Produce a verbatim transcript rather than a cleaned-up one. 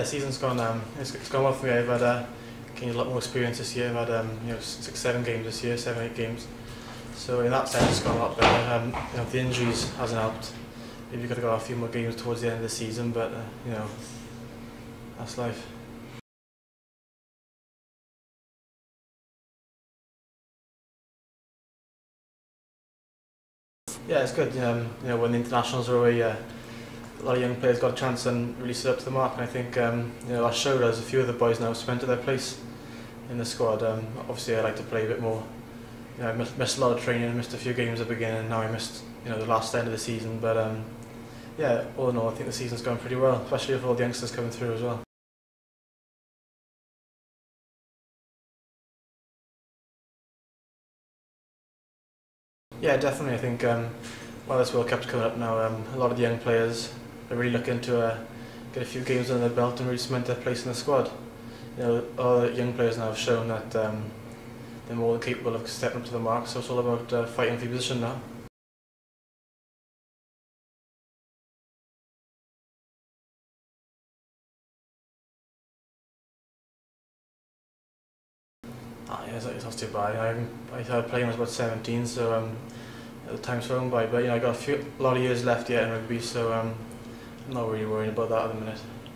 the season's gone. Um, it's, it's gone well for me. I've had uh, gained a lot more experience this year. I've had um, you know six, seven games this year, seven, eight games. So in that sense, it's gone a lot better. Um, you know, the injuries hasn't helped. Maybe you've got to go a few more games towards the end of the season, but uh, you know, that's life. Yeah, it's good. Um, you know, when the internationals are away, uh, a lot of young players got a chance and really stood up to the mark. And I think um, you know, that showed us a few of the boys now cemented their place in the squad. Um, obviously, I like to play a bit more. You know, I missed, missed a lot of training, I missed a few games at the beginning, and now I missed you know the last end of the season. But um, yeah, all in all, I think the season's going pretty well, especially with all the youngsters coming through as well. Yeah, definitely. I think um, while this World Cup's coming up now, um, a lot of the young players are really looking to uh, get a few games under their belt and really cement their place in the squad. You know, all the young players now have shown that um, they're more than capable of stepping up to the mark. So it's all about uh, fighting for your position now. Ah, yeah, it's, it's not too bad. I, I started playing when I was about seventeen, so um, the time's flown by. But you know, I got a, few, a lot of years left yet in rugby, so um, I'm not really worried about that at the minute.